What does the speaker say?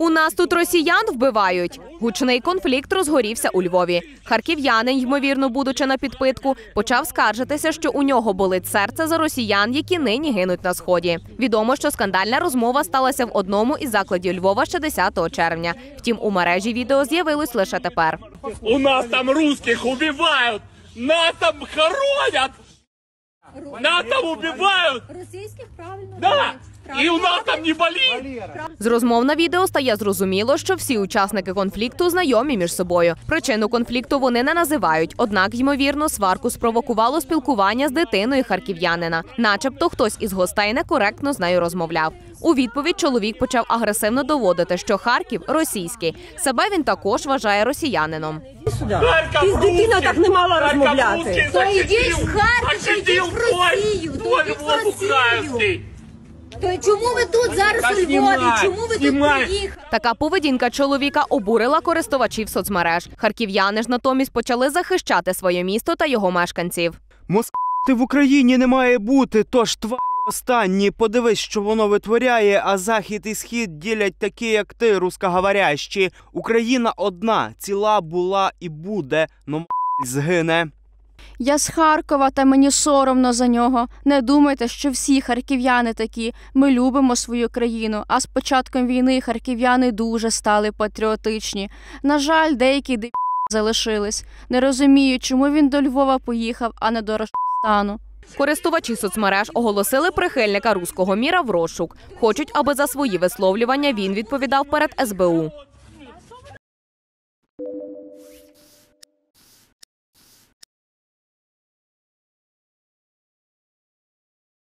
У нас тут росіян вбивають. Гучний конфлікт розгорівся у Львові. Харків'янин, ймовірно, будучи на підпитку, почав скаржитися, що у нього болить серце за росіян, які нині гинуть на Сході. Відомо, що скандальна розмова сталася в одному із закладів Львова ще 10 червня. Втім, у мережі відео з'явилось лише тепер. У нас там русских убивають, нас там хоронять, нас там убивають. Російських правильно. Да. І у нас там не болить! З розмов на відео стає зрозуміло, що всі учасники конфлікту знайомі між собою. Причину конфлікту вони не називають, однак, ймовірно, сварку спровокувало спілкування з дитиною харків'янина. Начебто хтось із гостей некоректно з нею розмовляв. У відповідь чоловік почав агресивно доводити, що Харків – російський. Себе він також вважає росіянином. Ти з дитиною так не мала розмовляти. То йдіть в Харків, то йдіть в Росію, то йдіть в Росію. То чому ви тут зараз у Львові? Чому ви тут приїхали? Така поведінка чоловіка обурила користувачів соцмереж. Харків'яни ж натомість почали захищати своє місто та його мешканців. Москва в Україні не має бути, тож тварі останні. Подивись, що воно витворяє, а Захід і Схід ділять такі, як ти, рускоговорящі. Україна одна, ціла була і буде, но згине. Я з Харкова, та мені соромно за нього. Не думайте, що всі харків'яни такі. Ми любимо свою країну, а з початком війни харків'яни дуже стали патріотичні. На жаль, деякі залишились. Не розумію, чому він до Львова поїхав, а не до Ростовстану. Користувачі соцмереж оголосили прихильника руського міра в розшук. Хочуть, аби за свої висловлювання він відповідав перед СБУ.